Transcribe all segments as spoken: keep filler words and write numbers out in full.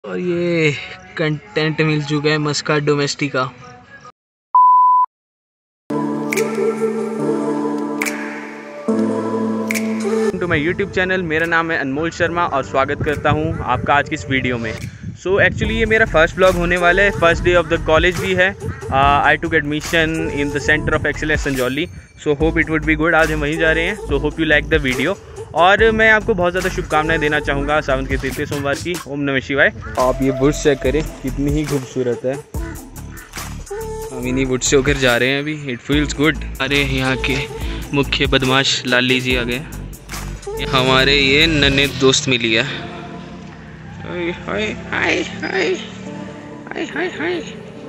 और ये कंटेंट मिल चुका है मस्का डोमेस्टिका। टू माय यूट्यूब चैनल, मेरा नाम है अनमोल शर्मा और स्वागत करता हूँ आपका आज की इस वीडियो में। सो so, एक्चुअली ये मेरा फर्स्ट ब्लॉग होने वाला है, first day of the college भी है। I took admission in the centre of excellence Sanjauli, so hope it would be good. आज हम वहीं जा रहे हैं, so hope you like the video. और मैं आपको बहुत ज़्यादा शुभकामनाएं देना चाहूँगा सावन के तृतीय सोमवार की। ओम नमः शिवाय। आप ये बुट्स चेक करें, कितनी ही खूबसूरत है। हम इन्हीं बुट्स से होकर जा रहे हैं अभी। It feels good. अरे यहाँ के मुख्य बदमाश लाली जी आ गए, हमारे ये नन्हे दोस्त मिली है। हाय हाय हाय हाय हाय हाय हाय।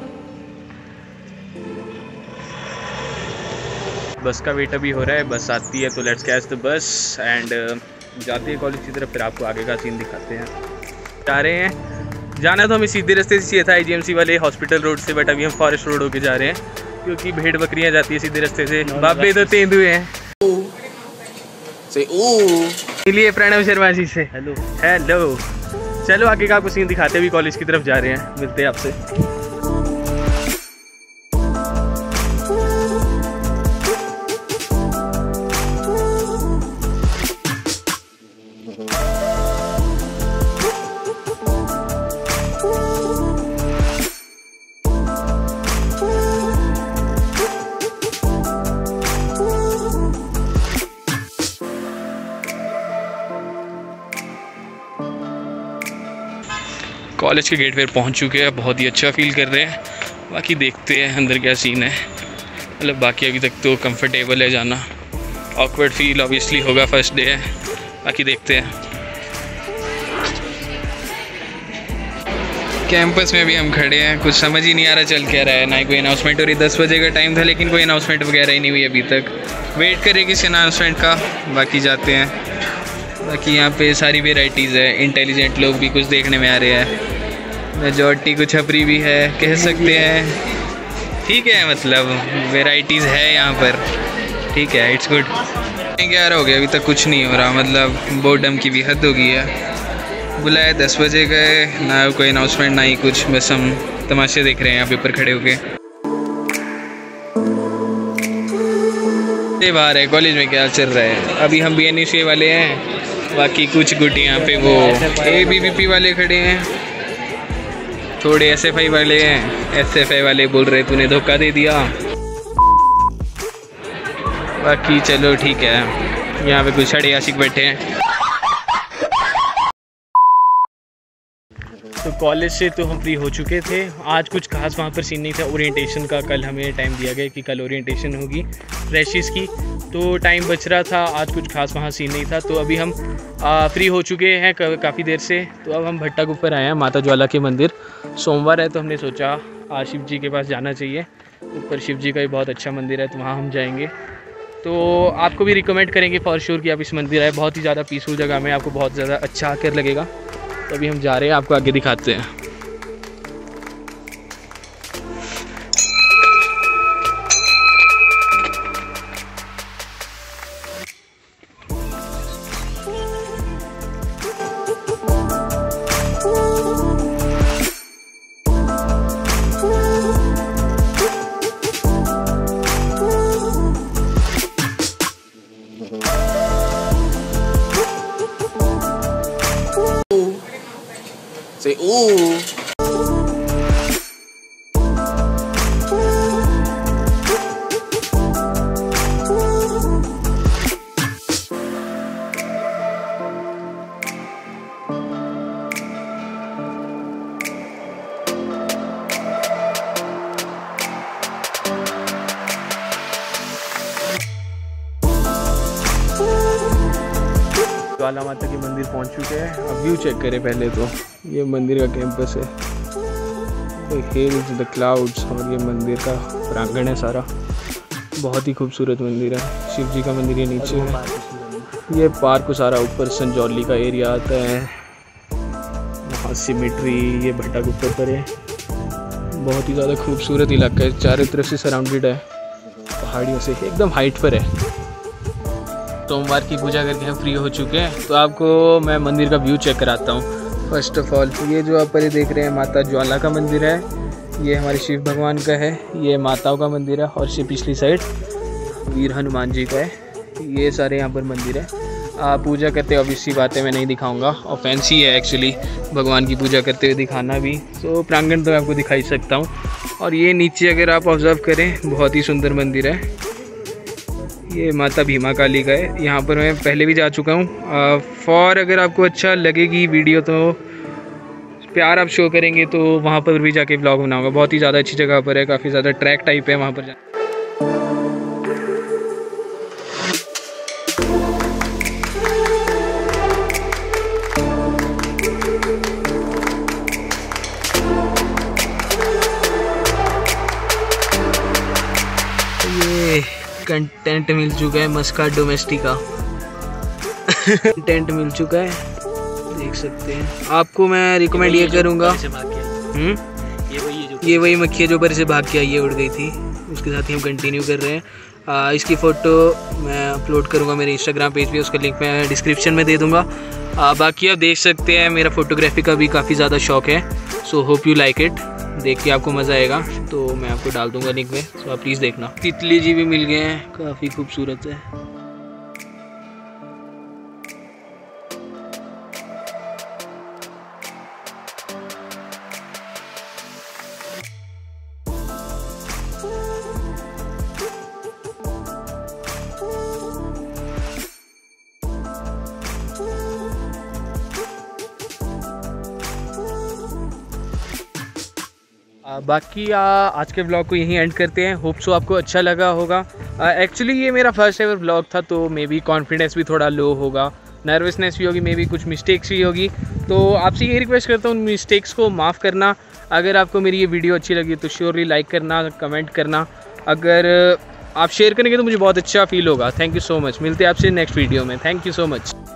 बस का वेट अभी हो रहा है, बस आती है तो let's catch the bus and जाते हैं कॉलेज की तरफ। फिर आपको आगे का सीन दिखाते हैं। जा रहे हैं, जाना तो हमें सीधे रास्ते से चाहिए था आईजीएमसी वाले हॉस्पिटल रोड से, बट अभी हम फॉरेस्ट रोड होके जा रहे हैं क्योंकि भेड़ बकरियां जाती है सीधे रास्ते से। बाबे तो तेंदुए हैं। चलिए प्रणव शर्मा जी से हेलो हेलो। चलो आगे का आपको सीन दिखाते हुए कॉलेज की तरफ जा रहे हैं, मिलते हैं आपसे। कॉलेज के गेट पे पहुंच चुके हैं, बहुत ही अच्छा फील कर रहे हैं। बाकी देखते हैं अंदर क्या सीन है। मतलब बाकी अभी तक तो कंफर्टेबल है जाना। ऑकवर्ड फील ऑब्वियसली होगा, फर्स्ट डे है। बाकी देखते हैं। कैंपस में अभी हम खड़े हैं, कुछ समझ ही नहीं आ रहा चल क्या रहा है। ना ही कोई अनाउंसमेंट हो रही। दस बजे का टाइम था लेकिन कोई अनाउंसमेंट वगैरह ही नहीं हुई अभी तक। वेट करें किसी अनाउंसमेंट का। बाकी जाते हैं। बाकी यहाँ पे सारी वेराइटीज़ है। इंटेलिजेंट लोग भी कुछ देखने में आ रहे हैं, मेजॉरिटी कुछ छपरी भी है कह सकते हैं। ठीक है, मतलब वेराइटीज़ है यहाँ पर। ठीक है, इट्स गुड। ग्यारह हो गया, अभी तक कुछ नहीं हो रहा। मतलब बोर्डम की भी हद हो गई है। बुलाया दस बजे गए, ना कोई अनाउंसमेंट ना ही कुछ। बस हम तमाशे देख रहे हैं यहाँ पे ऊपर खड़े होके। बाहर है कॉलेज में क्या चल रहा है। अभी हम बी एन यू सी वाले हैं, बाकी कुछ गुट यहाँ पे वो ए बी वी पी वाले खड़े हैं, थोड़े एस एफ आई वाले हैं। एस एफ आई वाले बोल रहे तूने धोखा दे दिया। बाकी चलो ठीक है, यहाँ पे कुछ छड़े आशिक बैठे हैं। तो कॉलेज से तो हम फ्री हो चुके थे। आज कुछ खास वहाँ पर सीन नहीं था ओरिएंटेशन का। कल हमें टाइम दिया गया कि कल ओरिएंटेशन होगी फ्रेशिस की, तो टाइम बच रहा था। आज कुछ खास वहाँ सीन नहीं था। तो अभी हम आ, फ्री हो चुके हैं काफ़ी देर से। तो अब हम भट्टा के ऊपर आए हैं, माता ज्वाला के मंदिर। सोमवार है तो हमने सोचा आज शिव जी के पास जाना चाहिए। ऊपर शिव जी का भी बहुत अच्छा मंदिर है, तो वहाँ हम जाएंगे। तो आपको भी रिकमेंड करेंगे फॉर श्योर कि आप इस मंदिर आए। बहुत ही ज़्यादा पीसफुल जगह में, आपको बहुत ज़्यादा अच्छा आकर लगेगा। तो अभी हम जा रहे हैं, आपको आगे दिखाते हैं। Say ooh. ज्वाला माता के मंदिर पहुंच चुके हैं। अब व्यू चेक करें पहले तो। ये मंदिर का कैंपस है, द हिल्स, द क्लाउड्स, और ये मंदिर का प्रांगण है सारा। बहुत ही खूबसूरत मंदिर है। शिव जी का मंदिर ये नीचे है। ये पार्क सारा ऊपर संजौली का एरिया आता है। वहाँ सिमेट्री, ये भट्टा गुप्पर पर है। बहुत ही ज़्यादा खूबसूरत इलाका है, चारों तरफ से सराउंडेड है पहाड़ियों से, एकदम हाइट पर है। सोमवार की पूजा करके हम फ्री हो चुके हैं, तो आपको मैं मंदिर का व्यू चेक कराता हूँ। फर्स्ट ऑफ ऑल ये जो आप पहले देख रहे हैं माता ज्वाला का मंदिर है, ये हमारे शिव भगवान का है, ये माताओं का मंदिर है और से पिछली साइड वीर हनुमान जी का है। ये सारे यहाँ पर मंदिर है। आप पूजा करते ऑब्वियसली बातें मैं नहीं दिखाऊंगा और फैंसी है एक्चुअली भगवान की पूजा करते हुए दिखाना भी, तो प्रांगण तो मैं आपको दिखा ही सकता हूँ। और ये नीचे अगर आप ऑब्ज़र्व करें बहुत ही सुंदर मंदिर है, ये माता भीमा काली का है। यहाँ पर मैं पहले भी जा चुका हूँ। फॉर अगर आपको अच्छा लगेगी वीडियो तो प्यार आप शो करेंगे तो वहाँ पर भी जाके ब्लॉग बनाऊंगा। बहुत ही ज़्यादा अच्छी जगह पर है, काफ़ी ज़्यादा ट्रैक टाइप है वहाँ पर जा ये कंटेंट मिल चुका है मस्काट डोमेस्टिका टेंट मिल चुका है, देख सकते हैं। आपको मैं रिकमेंड ये करूँगा, हम्म ये वही मक्खी है जो ऊपर से भाग के आई है, उड़ गई थी। उसके साथ ही हम कंटिन्यू कर रहे हैं। आ, इसकी फ़ोटो मैं अपलोड करूँगा मेरे इंस्टाग्राम पेज पे, उसका लिंक मैं डिस्क्रिप्शन में दे दूँगा। आ, बाकी आप देख सकते हैं मेरा फ़ोटोग्राफी का भी काफ़ी ज़्यादा शौक है, so hope you like it. देख के आपको मज़ा आएगा, तो मैं आपको डाल दूँगा लिंक में, सो आप प्लीज़ देखना। तितली जी भी मिल गए हैं, काफ़ी खूबसूरत है। आ, बाकी आ, आज के ब्लॉग को यहीं एंड करते हैं। होप सो आपको अच्छा लगा होगा। एक्चुअली ये मेरा फर्स्ट एवर ब्लॉग था, तो मे बी कॉन्फिडेंस भी थोड़ा लो होगा, नर्वसनेस भी होगी, मे बी कुछ मिस्टेक्स भी होगी। तो आपसे यही रिक्वेस्ट करता हूँ उन मिस्टेक्स को माफ़ करना। अगर आपको मेरी ये वीडियो अच्छी लगी तो श्योरली लाइक करना, कमेंट करना। अगर आप शेयर करेंगे तो मुझे बहुत अच्छा फील होगा। Thank you so much. मिलते हैं आपसे नेक्स्ट वीडियो में। Thank you so much.